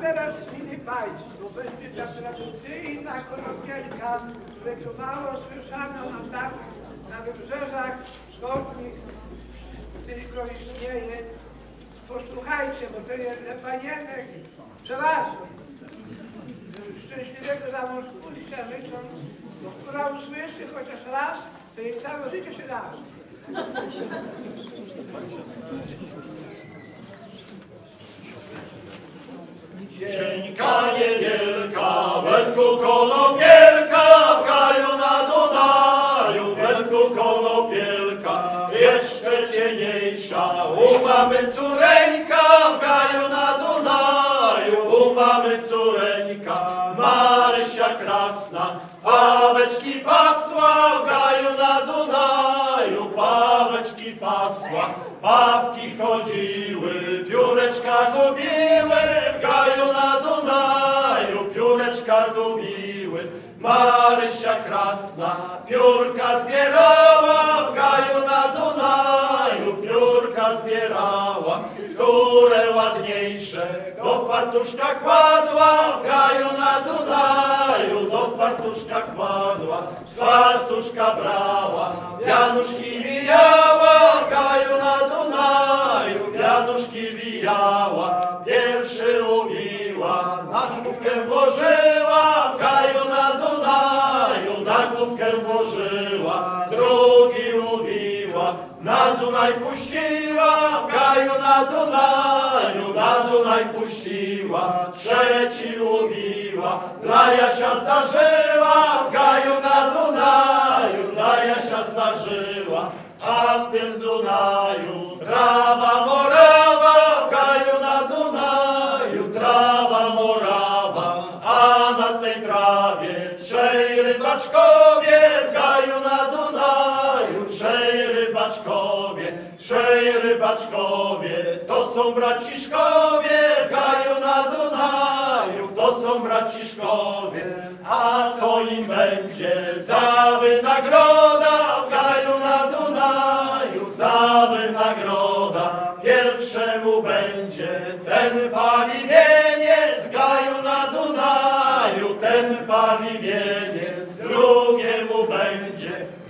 teraz, mili Państwo, będzie ta tradycyjna konopielka, którego mało słyszano na wybrzeżach wschodnich, tylko istnieje. Posłuchajcie, bo to jest dla panienek przeważnie. Szczęśliwego zamążpójścia życzą, bo która usłyszy chociaż raz, to jej całe życie się da. Cieńka niewielka, wędku konopielka, w kraju na Dunaju, wędku konopielka, jeszcze cieniejsza, u mamy córeńka, w kraju na Dunaju, u mamy córeńka, Marysia krasna, paweczki pasła, w kraju na Dunaju, paweczki pasła, pawki chodziły, pióreczka gubiły, w kraju na Dunaju, pióreczka gubiły. Marysia krasna, piórka zbierała, w kraju na Dunaju, piórka zbierała, które ładniejsze do fartuszka kładła, w kraju na Dunaju, do fartuszka kładła, z fartuszka brała, wianuszki wijała, w kraju na Dunaju, wianuszki wijała, pierwszy łowiła, na główkę włożyła, w kraju na Dunaju, na główkę włożyła, drugi łowiła, na Dunaj puściła, w kraju na Dunaju, na Dunaj puściła, trzeci łowiła, dla Jasia zdarzyła, w kraju na Dunaju, dla Jasia zdarzyła, a w tym Dunaju trawa morawa, w kraju na Dunaju trawa morawa, a na tej trawie trzej rybaczkowie, w kraju na Dunaju trzej rybaczkowie, trzej rybaczkowie, to są braciszkowie, w kraju na Dunaju, to są braciszkowie, a co im będzie za wynagroda, w kraju na Dunaju, za wynagroda, pierwszemu będzie ten pawiwieniec, w kraju na Dunaju, ten pawiwieniec, drugiemu będzie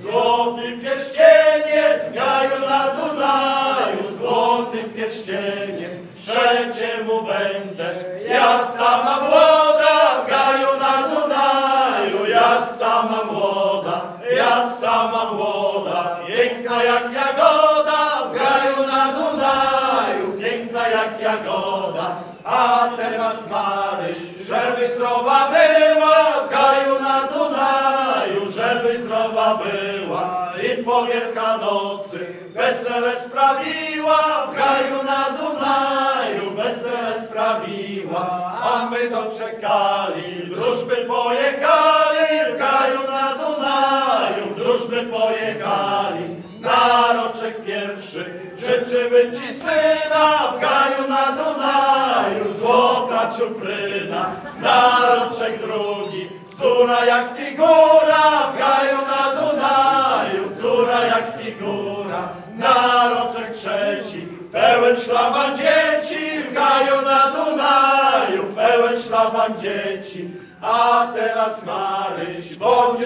złoty pierścieniec, w kraju na Dunaju, złoty pierścieniec, trzeciemu będziesz ja sama młoda, w kraju na Dunaju, ja sama młoda, ja sama młoda, piękna jak jagoda, w kraju na Dunaju, piękna jak jagoda, a teraz Maryś, żeby zdrowa była, w kraju na Dunaju, żeby zdrowa była i po Wielkanocy wesele sprawiła, w kraju na Dunaju, wesele sprawiła, a my doczekali, wróżby pojechali, w kraju na Dunaju, wróżby pojechali, na roczek pierwszy życzymy ci syna, w kraju na Dunaju, złota czupryna, na roczek drugi córa jak figura, w kraju na Dunaju, córa jak figura, na roczek trzeci pełen szlaban dzieci, w kraju na Dunaju, pełen szlaban dzieci, a teraz Maryś, bądź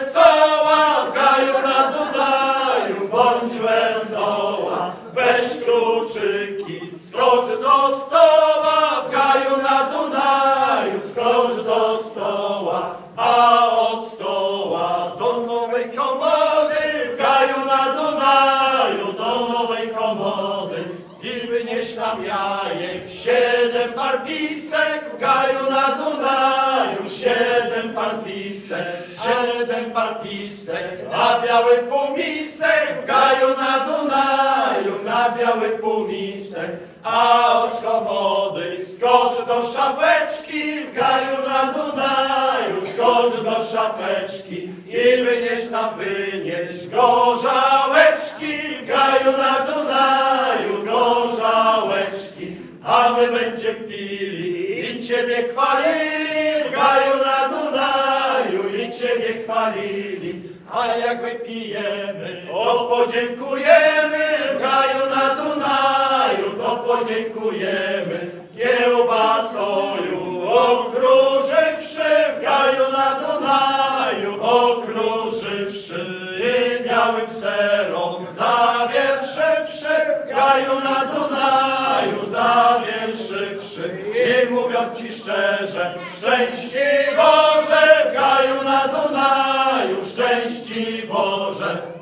wesoła, w kraju na Dunaju, bądź wesoła, weź kluczyki, skocz do stoła, w kraju na Dunaju, skocz do stoła, a od stoła do nowej komody, w kraju na Dunaju, do nowej komody, i wynieś nam jajek 7 par pisek, w kraju na Dunaju, 7 par pisek, 7 par pisek, na biały półmisek, w kraju na Dunaju, na biały półmisek, a od komody skocz do szafeczki, w kraju na Dunaju, skocz do szafeczki i wynieś gorzałeczki, w kraju na Dunaju, gorzałeczki, a my będziemy pili i Ciebie chwalili, w kraju na Dunaju, i Ciebie chwalili, a jak wypijemy, to podziękujemy, w kraju na Dunaju, to podziękujemy kiełbasoju okrużywszy w gaju na Dunaju, okrużywszy i białym serom zawierszywszy w gaju na Dunaju, zawierszywszy i mówiąc ci szczerze, szczęści Boże w gaju na Dunaju, szczęści Boże.